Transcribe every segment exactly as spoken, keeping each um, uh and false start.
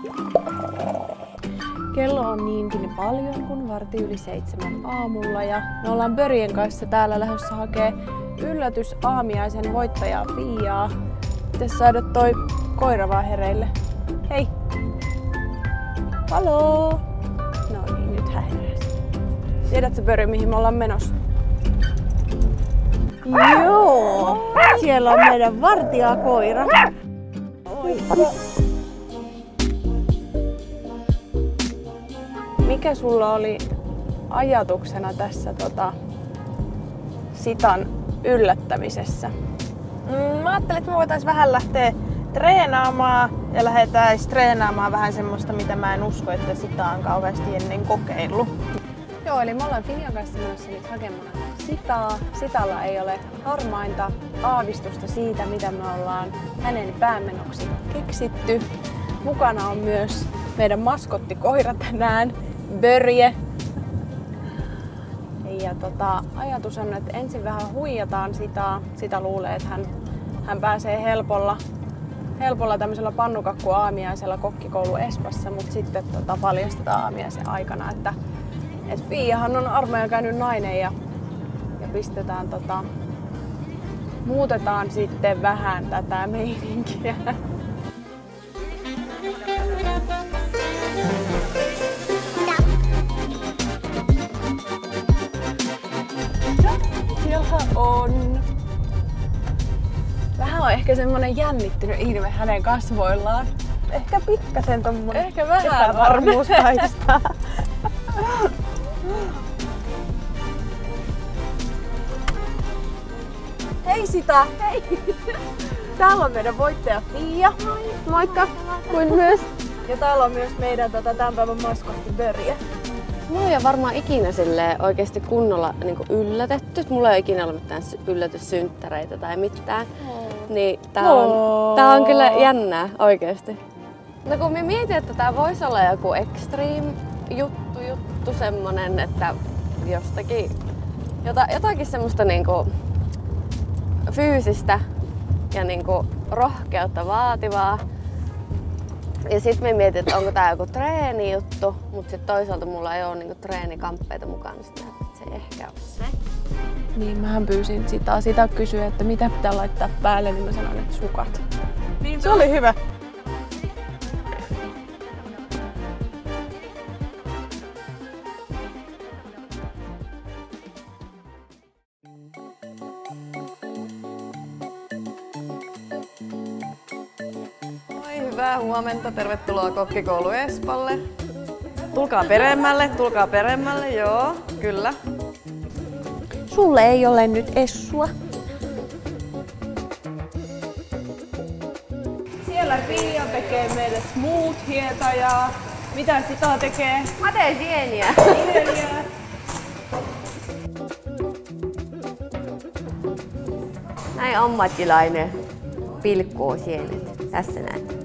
Kello on niinkin paljon kuin varti yli seitsemän aamulla ja me ollaan Börjen kanssa täällä lähdössä hakee yllätysaamiaisen voittajaa Fiaa. Pitäis saada toi koira vaan hereille. Hei! Haloo! No niin, nyt hän heräsi. Tiedätkö Börje, mihin me ollaan menossa? Joo! Siellä on meidän vartijakoira. Mikä sulla oli ajatuksena tässä tota, sitan yllättämisessä? Mm, mä ajattelin, että me voitais vähän lähteä treenaamaan ja lähdetään treenaamaan vähän semmoista, mitä mä en usko, että sitä on kauheasti ennen kokeillut. Joo, eli me ollaan Finian kanssa menossa nyt hakemaan sitaa. Sitalla ei ole harmainta aavistusta siitä, mitä me ollaan hänen päämenoksi keksitty. Mukana on myös meidän maskottikoira tänään, Börje. Ja tota, ajatus on, että ensin vähän huijataan sitä. Sitä luulee, että hän, hän pääsee helpolla, helpolla tämmöisellä pannukakku-aamiaisella kokkikoulu Espassa, mutta sitten tota, paljastetaan aamiaisen aikana, että et Fiahan on armeijan käynyt nainen ja, ja pistetään tota, muutetaan sitten vähän tätä meininkiä. Siellä on. Vähän on ehkä semmonen jännittynyt ilme hänen kasvoillaan. Ehkä pikkasen tommonen ehkä vähän epävarmuus paistaa. Hei Sita! Hei! Täällä on meidän voittaja Fia. Moi! Moikka! Kuin myös. Ja täällä on myös meidän tota, tämän päivän maskotti Börje. Mulla ei ole varmaan ikinä oikeasti kunnolla niin kuin yllätetty. Mulla ei ole ikinä ollut mitään yllätyssynttäreitä tai mitään. Oh. Niin tää on, tää on kyllä jännää oikeasti. No kun mä mietin, että tää voisi olla joku extreme juttu, juttu semmonen, että jostakin, jota, jotakin semmoista niinku fyysistä ja niinku rohkeutta vaativaa. Ja sit mä mietin, että onko tää joku treenijuttu, mut sit toisaalta mulla ei oo niinku treenikamppeita mukana, sit näet, että se ei ehkä oo se. Niin mähän pyysin sitä, sitä kysyä, että mitä pitää laittaa päälle, niin mä sanoin, että sukat. Niin, se oli hyvä. Hyvää huomenta, tervetuloa kokkikoulu Espalle. Tulkaa peremmälle, tulkaa peremmälle, joo, kyllä. Sulle ei ole nyt essua. Siellä Fia tekee meille smoothieta ja mitä sitä tekee? Mä teen sieniä. Sieniä. Näin ammattilainen pilkkoo sienet. Tässä näet.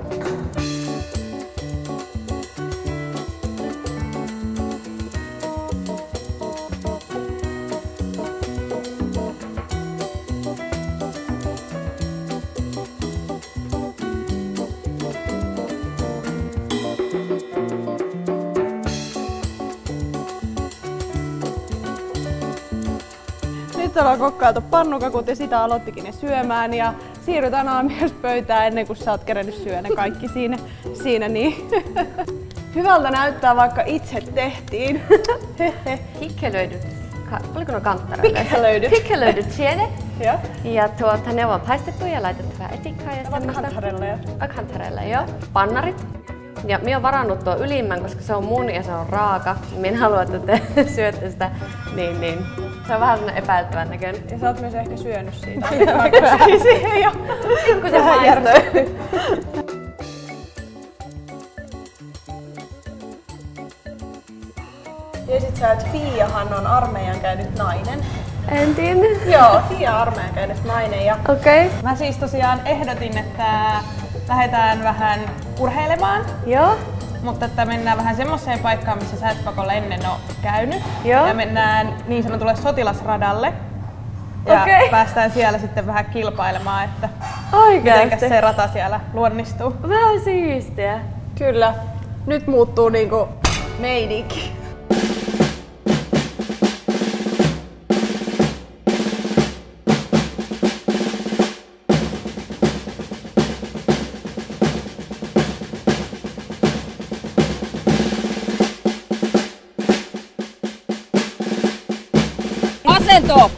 Nyt ollaan kokkailtu pannukakut ja sitä aloittikin ne syömään ja siirrytään aamiaispöytään ennen kuin sä oot kerännyt syödä ne kaikki siinä, siinä niin. Hyvältä näyttää, vaikka itse tehtiin. Pikkelöidyt, oliko ne kanttareilla? Pikkelöidyt. Pikkelöidyt sienet. Ja, ja tuota, ne on paistettu ja laitettu vähän etikkaa ja semmoista. Kanttareilla jo. Kanttareilla, joo. Pannarit. Ja minä olen varannut tuon ylimmän, koska se on mun ja se on raaka. Minä en halua, että te syötte sitä. Niin, niin. Se on vähän sellainen epäilyttävän näköinen. Ja sä oot myös ehkä syönyt siitä. Siihen jo. Kun se maistui. Tiesit sä, että Fiahan on armeijan käynyt nainen? En tiennyt. Joo, Fia on armeijan käynyt nainen. Ja okei. Okay. Mä siis tosiaan ehdotin, että lähdetään vähän urheilemaan. Joo. Mutta että mennään vähän semmoiseen paikkaan, missä sä et pakolla ennen ole käynyt. Joo. Ja mennään niin sanotulle sotilasradalle. Ja okay. päästään siellä sitten vähän kilpailemaan, että oikeasti? mitenkäs se rata siellä luonnistuu. Vähän siistiä. Kyllä. Nyt muuttuu niinku meininki. Asento!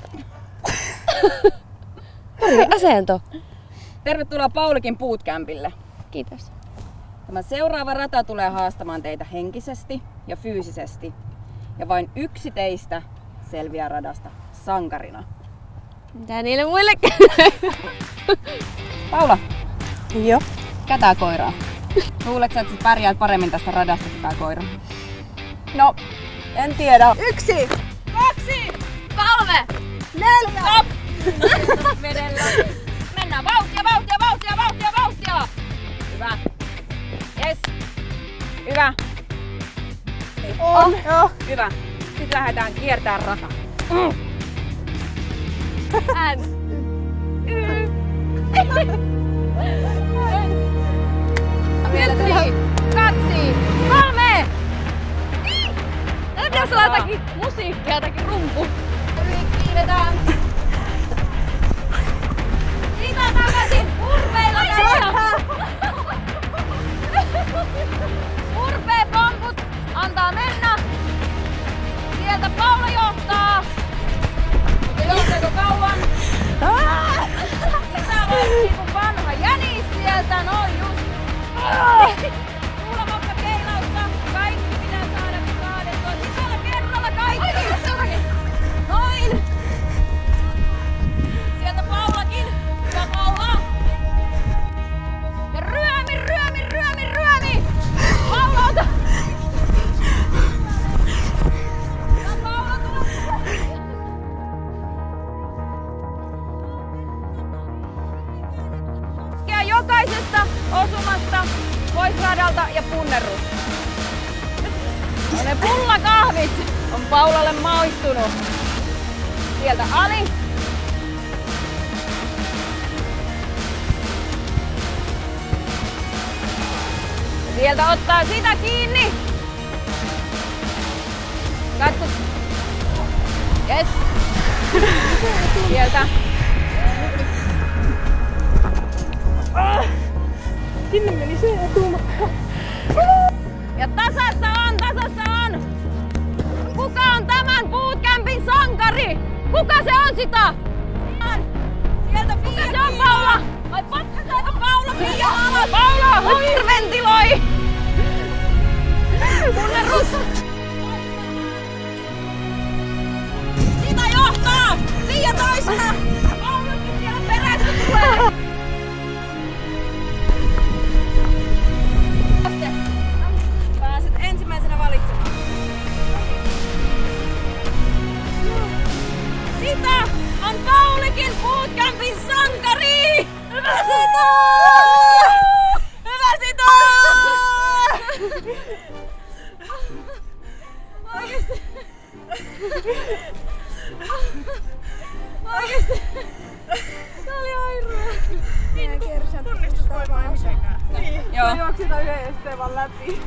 Asento. Tervetuloa Paulikin bootcampille. Kiitos. Tämä seuraava rata tulee haastamaan teitä henkisesti ja fyysisesti. Ja vain yksi teistä selviää radasta sankarina. Mitä niille muille käy? Paula, Joo. kätää koiraa. Luuletko, että sä pärjäät paremmin tästä radasta kuin tää koira? No, en tiedä. Yksi! Kaksi! Kolme! Neljä! Stop! Vedellä. Mennään vauhtia, vauhtia, vauhtia, vauhtia, vauhtia! Hyvä. Yes. Hyvä. On. Joo. Hyvä. Sitten lähdetään kiertämään rata. Hän. Yksi, kaksi, kolme! Täällä pitäisi olla jotakin musiikkia, jotakin rumpu. Kiivetään. Siitä takaisin. Urpeilla tässä. Urpee pomput. Antaa mennä. Sieltä Paula johtaa. Mutta johtaako kauan? Sitä loikkii kun vanha jänis sieltä. Noin just. Kuulomokka keilausta. Kaikki pitää saada kaadettua. Sisällä kerralla kaikki. Noin. Sieltä Paulakin. Hyvä Paula. Ja ryömi, ryömi, ryömi, ryömi. Paula, ota. Hyvä Paula, tule. Ja jokaisesta osumasta pois radalta ja punnerus. No ne pullakahvit on Paulalle maistunut. Sieltä Ali. Ja sieltä ottaa sitä kiinni. Katso. Yes. Sieltä. Sinne meni se ja tuuma. Ja tasasta on, tasasta on! Kuka on tämän bootcampin sankari? Kuka se on sitä? Sieltä Kuka se on Paula? Ai patkataanko Paula Pia alas? Paula! Hyperventiloi! Punnerus! Sitä johtaa! Pia toisena! Paulakin siellä perässä tulee! Pääset ensimmäisenä valitsemaan. Sitä on Paulikin bootcampin sankari! Hyvä sitä! Hyvä sitä! Oikeesti. Oikeesti. Tää oli airoa. Tunnistusvoimaa ei mitenkään. Niin. Joo. Juoksi sitä yhden esteen vaan läpi.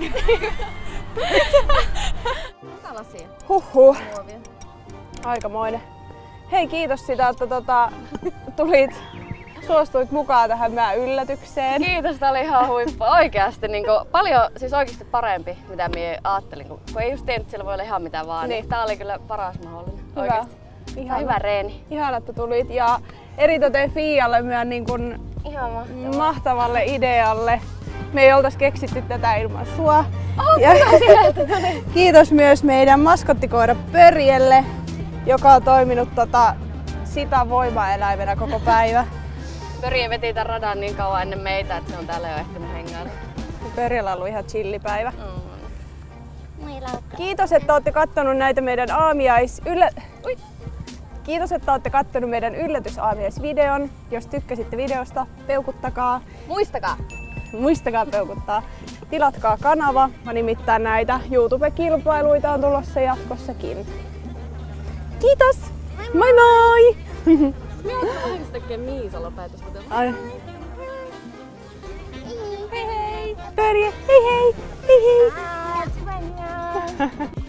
Mitä lasia? Huhhuh. Aikamoinen. Hei, kiitos sitä, että tota, tulit, suostuit mukaan tähän meidän yllätykseen. Kiitos, tää oli ihan huippu. Oikeasti niin kuin, paljon, siis oikeasti parempi, mitä minä ajattelin. Kun, kun ei just tiennyt, että siellä voi olla ihan mitä vaan. Niin. Niin tää oli kyllä paras mahdollinen. Hyvä. Oikeasti. Ihana. Hyvä reeni. Ihana, että tulit. Ja eritoten Fialle myös niin kun Ihan mahtavaa. mahtavalle idealle. Me ei oltais keksitty tätä ilman sua. Oh, ja kiitos myös meidän maskottikoira Pörjelle, joka on toiminut tota, sitä voimaeläimenä koko päivä. Pörje veti tän radan niin kauan ennen meitä, että se on täällä jo ehtinyt hengailla. Pörjellä on ollut ihan chillipäivä. Mm. Kiitos, että olette kattonut näitä meidän aamiais... Yllä... Ui. Kiitos, että olette kattonut meidän yllätysaamiaisvideon. Jos tykkäsitte videosta, peukuttakaa. Muistakaa! Muistakaa peukuttaa. Tilatkaa kanava, nimittäin näitä YouTube-kilpailuita on tulossa jatkossakin. Kiitos! Moi moi! Minä tekee Miisa lopetusta. Ai. Hei hei! Börje, hei hei! Hei hei! Ah,